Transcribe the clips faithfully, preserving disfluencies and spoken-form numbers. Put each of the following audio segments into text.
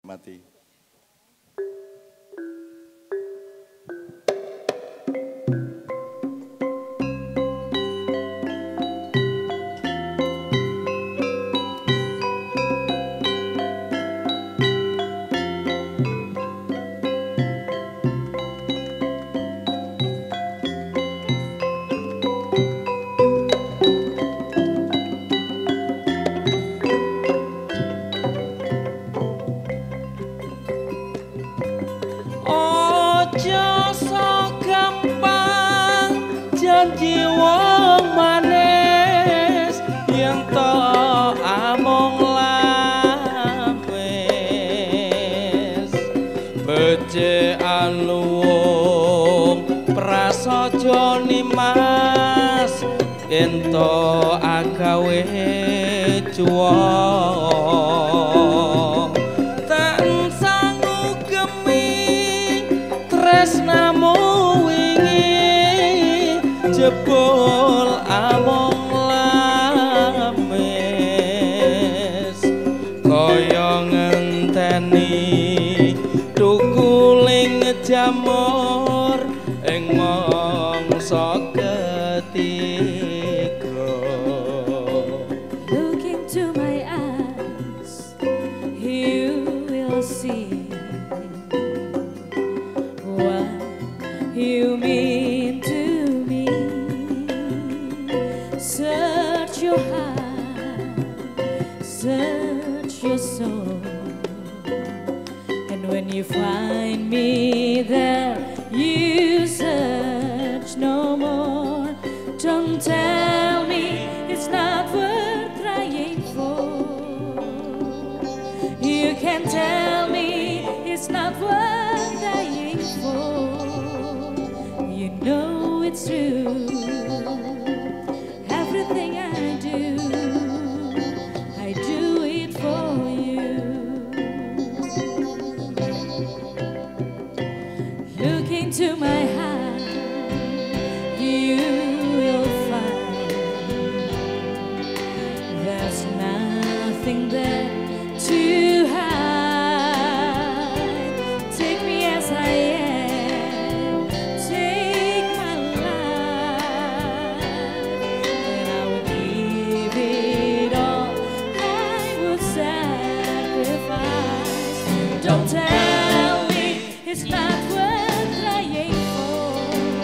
nikmati. Janji wong manis yang to among lamis becekan luwung prasaja nimas ento agawe cuwa tansah ngugemi tresnamu jebul among lamis kaya ngenteni tukuling jamur ing mangsa ketiga. Look into my eyes, you will see what you mean to search your heart, search your soul, and when you find me there, you search no more. Don't tell me it's not worth trying for. You can tell me it's not worth dying for. You know it's true. Everything I do, I do it for you. Look into my heart, you will find there's nothing there to hide. Take me as I am, take my life. Don't tell me it's not worth trying for.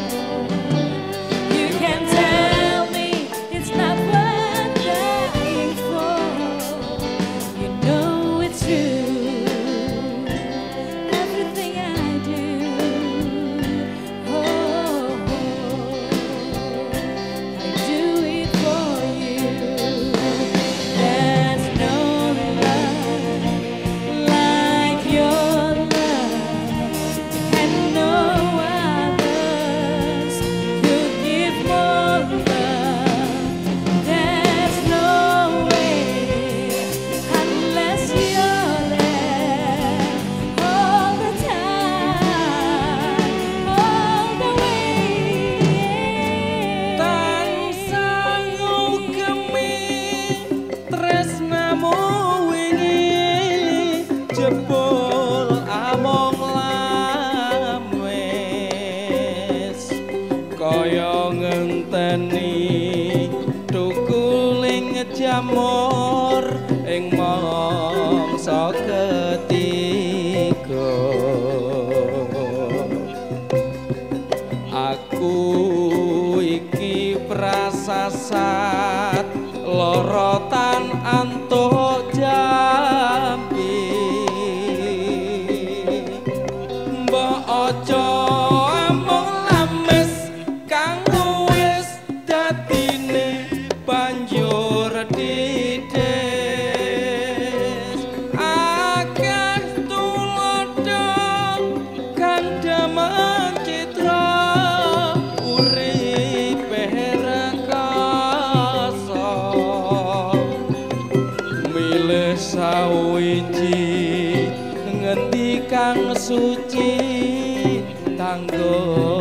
You can tell me it's not worth dying for. You know it's true. Everything I do, oh, I do it for you. There's no love like your love, and no others could give more love. There's no way unless you're there all the time, all the way. Tansah ngugemi tresnamu wingi jebul among lamis kaya ngenteni tukuling jamur ing mangsa ketiga. Aku iki prasasat lorotan antuk Jambi. Mbok aja amung lamis kang wis dadine banjur didis. Akeh tulodo kang damel citra uripe rekoso. Milih sawiji ngendi kang suci kanggo